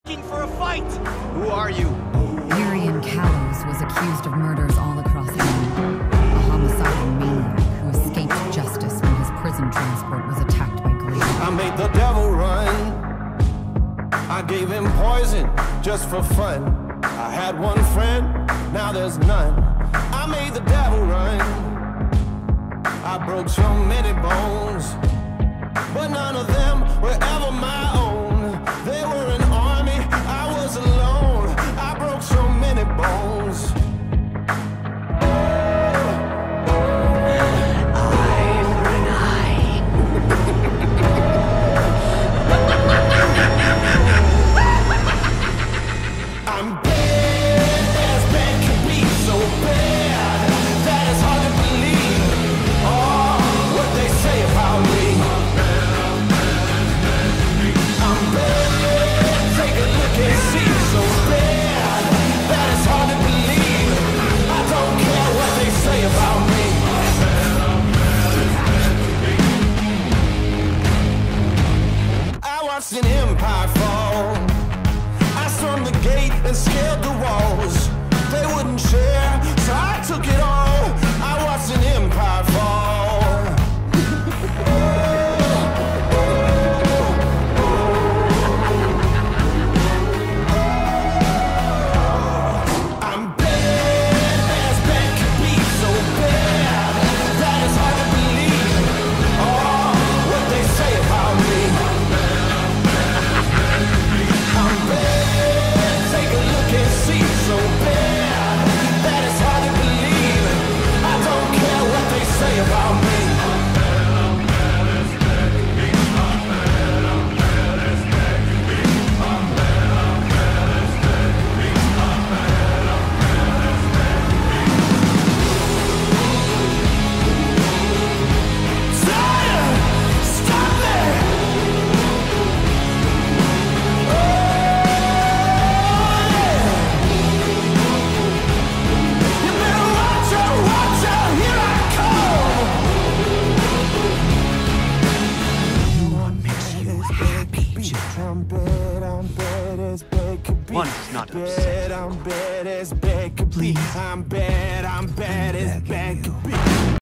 Looking for a fight! Who are you? Marion Callows was accused of murders all across England. A homicidal maniac who escaped justice when his prison transport was attacked by greed. I made the devil run. I gave him poison just for fun. I had one friend, now there's none. I made the devil run. I broke so many bones, but none of them were ever my own. They were an army, I was alone. I broke so many bones. I'm bad as bad can be, so bad that it's hard to believe. Oh, what they say about me. I'm bad, take a look and see. So bad that it's hard to believe. I don't care what they say about me. I watched an empire fall. I stormed the gate and scaled the walls. They wouldn't share, so I took it all. I watched an empire fall. I'm bad as bad can be, so bad that it's hard to believe. Oh, what they say about me. I'm bad, take a look and see. So bad that it's hard to believe. I don't care what they say about me. Stop it! You better watch out, here I come! What makes you happy, I'm bad as bad could be. One is not upset. I'm bad as bad could be. I'm bad as bad could be.